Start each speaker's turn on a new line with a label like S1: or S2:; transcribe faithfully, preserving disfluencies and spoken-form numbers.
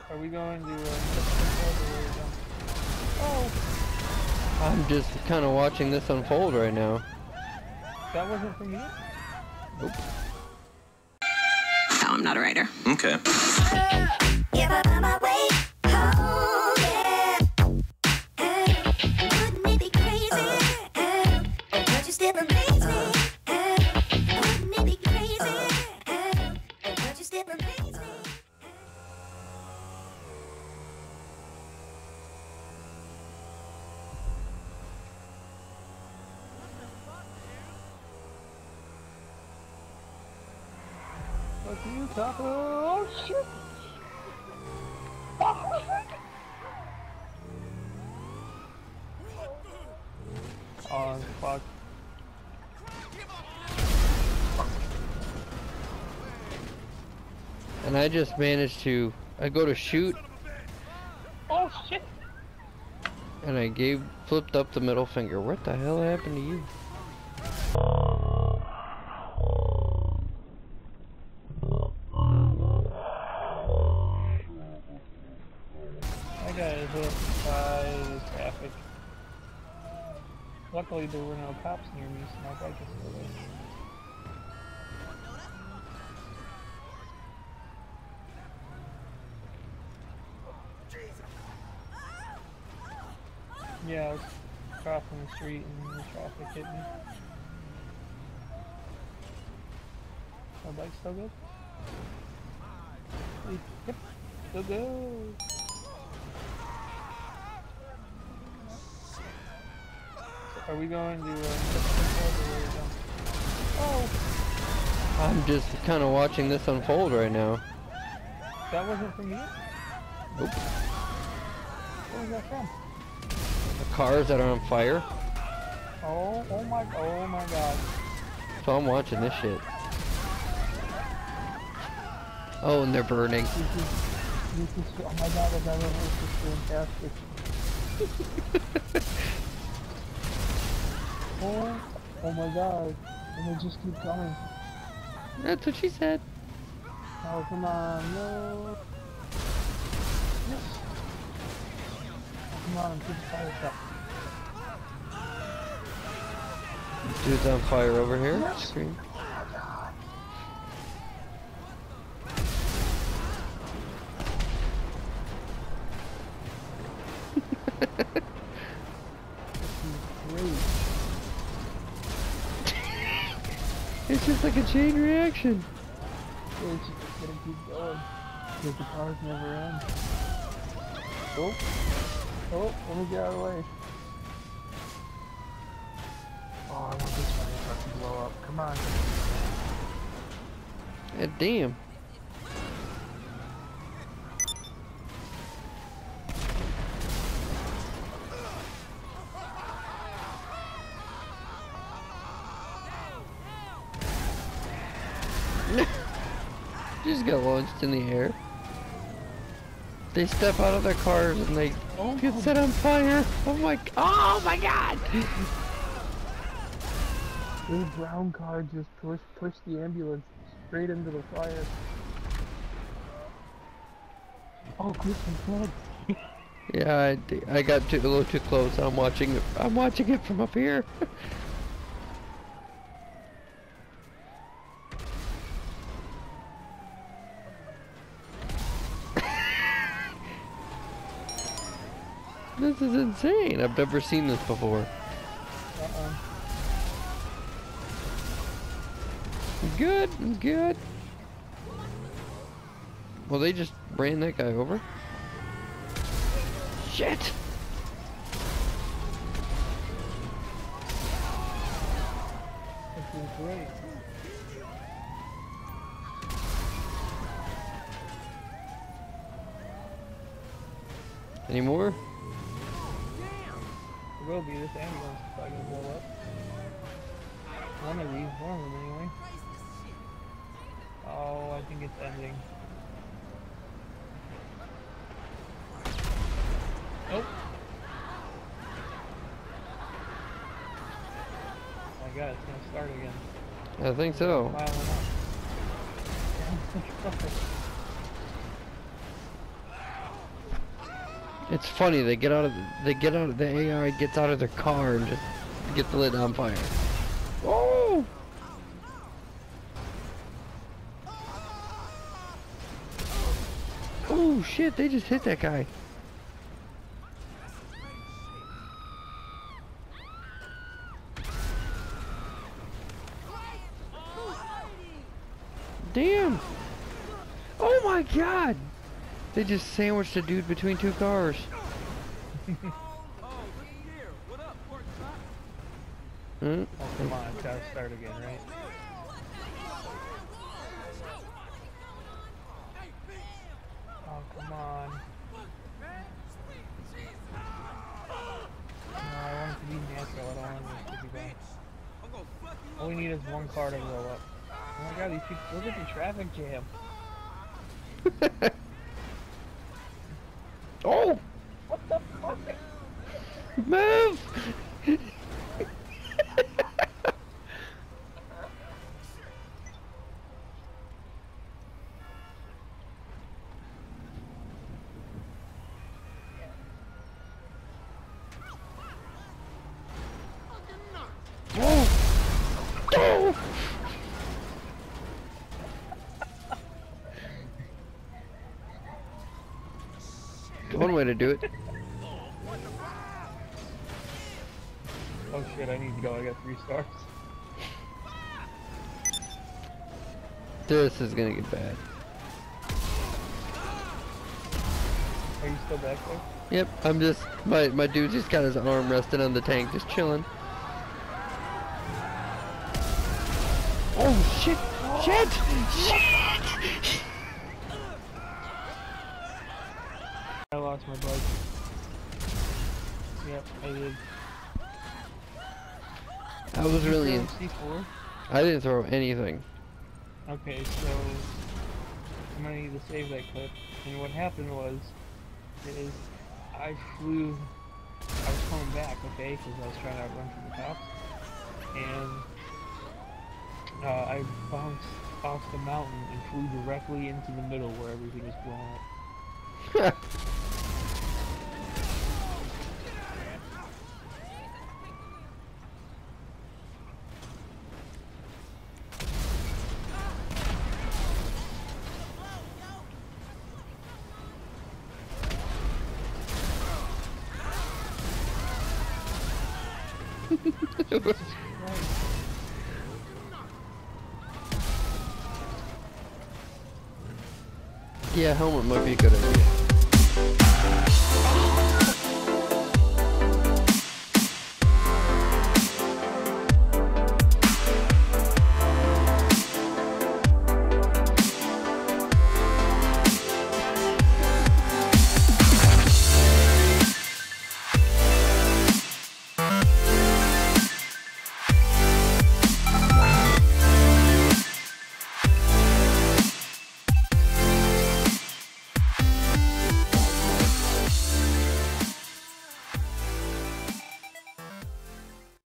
S1: Are we going to, uh, oh!
S2: I'm just kind of watching this unfold right now.
S1: That wasn't from you?
S2: Nope.
S3: No, I'm not a writer.
S4: Okay.
S1: Fuck you, Taco! Oh shit! Oh fuck.
S2: And I just managed to, I go to shoot,
S1: Oh shit!
S2: and I gave, flipped up the middle finger. What the hell happened to you?
S1: I got hit by traffic. Luckily there were no cops near me, so my bike is still there. Yeah, I was crossing the street and the traffic hit me. My bike's still good? Yep, still good. Are we going to, uh, oh!
S2: I'm just kind of watching this unfold right now.
S1: That wasn't from you?
S2: Nope.
S1: Where was that from?
S2: The cars that are on fire.
S1: Oh, oh my, oh my god.
S2: So I'm watching this shit. Oh, and they're burning.
S1: This is, this is, oh my god, the driver was just fantastic. Oh, oh my god, and they just keep coming.
S2: That's what she said.
S1: Oh, come on, no. Yes. Oh, come on, I'm keep the fire truck.
S2: Dude's on fire over here. Yes. Screen. It's just like a chain reaction.
S1: Yeah, it's just gonna keep going. Because the cars never end. Oh. Oh, let me get out of the way. Oh, I want this fire truck to blow up. Come on.
S2: Yeah, damn. Just got launched in the air. They step out of their cars and they
S1: Oh,
S2: get set on fire. Oh my! Oh my God!
S1: this brown car just pushed pushed the ambulance straight into the fire. Oh, Christian flag.
S2: Yeah, I, I got too, a little too close. I'm watching it. I'm watching it from up here. This is insane. I've never seen this before.
S1: Uh-uh.
S2: Good, good. Well, they just ran that guy over. Shit!
S1: This is great.
S2: Any more?
S1: There will be. This ambulance is probably gonna blow up. One of these, one of them anyway. Oh, I think it's ending. Nope. Oh my god, it's gonna start again.
S2: I think so.
S1: Mile and up.
S2: It's funny, they get out of the, they get out of the A I gets out of their car and just gets lit on fire. Oh! Oh shit, they just hit that guy. Damn! Oh my god! They just sandwiched a dude between two cars. Hmm?
S1: Oh, come on, it's gotta start again, right? Oh, come on. No, I want it to be natural, I don't want this to be bad. All we need is one car to roll up. Oh my god, these people, look at the traffic jam.
S2: Oh!
S1: What the fuck?
S2: Move! Oh! Oh! One way to do it.
S1: Oh shit, I need to go, I got three stars.
S2: This is gonna get bad.
S1: Are you still back there?
S2: Yep, I'm just, my, my dude just got his arm resting on the tank, just chilling. Oh shit! Shit! Shit!
S1: I lost my bike. Yep, I did.
S2: I was really in,
S1: C four?
S2: I didn't throw anything.
S1: Okay, so I'm gonna need to save that clip. And what happened was, is I flew, I was coming back, okay, because I was trying to run from the cops, and uh, I bounced off the mountain and flew directly into the middle where everything was blown up.
S2: Yeah, helmet might be a good idea.